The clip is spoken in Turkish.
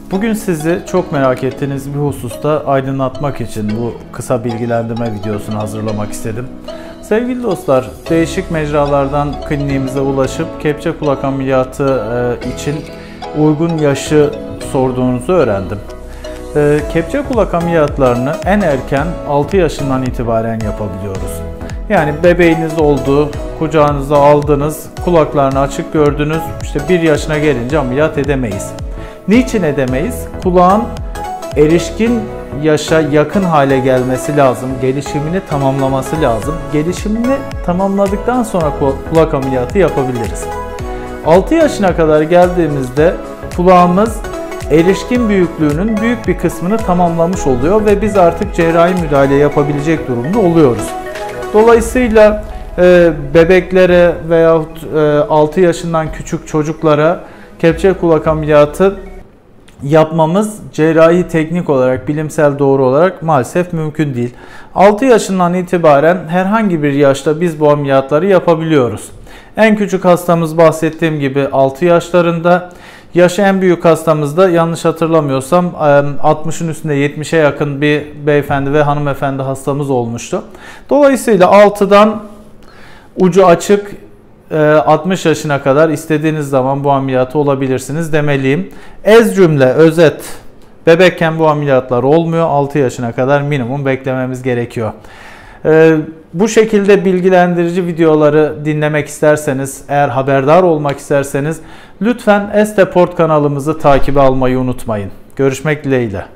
Bugün sizi çok merak ettiğiniz bir hususta aydınlatmak için bu kısa bilgilendirme videosunu hazırlamak istedim. Sevgili dostlar, değişik mecralardan kliniğimize ulaşıp kepçe kulak ameliyatı için uygun yaşı sorduğunuzu öğrendim. Kepçe kulak ameliyatlarını en erken 6 yaşından itibaren yapabiliyoruz. Yani bebeğiniz oldu, kucağınıza aldınız, kulaklarını açık gördünüz, işte 1 yaşına gelince ameliyat edemeyiz. Niçin edemeyiz? Kulağın erişkin yaşa yakın hale gelmesi lazım, gelişimini tamamlaması lazım. Gelişimini tamamladıktan sonra kulak ameliyatı yapabiliriz. 6 yaşına kadar geldiğimizde kulağımız erişkin büyüklüğünün büyük bir kısmını tamamlamış oluyor ve biz artık cerrahi müdahale yapabilecek durumda oluyoruz. Dolayısıyla bebeklere veyahut 6 yaşından küçük çocuklara kepçe kulak ameliyatı yapmamız cerrahi teknik olarak, bilimsel doğru olarak maalesef mümkün değil. 6 yaşından itibaren herhangi bir yaşta biz bu ameliyatları yapabiliyoruz. En küçük hastamız bahsettiğim gibi 6 yaşlarında. Yaşı en büyük hastamızda yanlış hatırlamıyorsam 60'ın üstünde 70'e yakın bir beyefendi ve hanımefendi hastamız olmuştu. Dolayısıyla 6'dan ucu açık 60 yaşına kadar istediğiniz zaman bu ameliyatı olabilirsiniz demeliyim. Ez cümle, özet, bebekken bu ameliyatlar olmuyor. 6 yaşına kadar minimum beklememiz gerekiyor. Bu şekilde bilgilendirici videoları dinlemek isterseniz, eğer haberdar olmak isterseniz lütfen Esteport kanalımızı takibe almayı unutmayın. Görüşmek dileğiyle.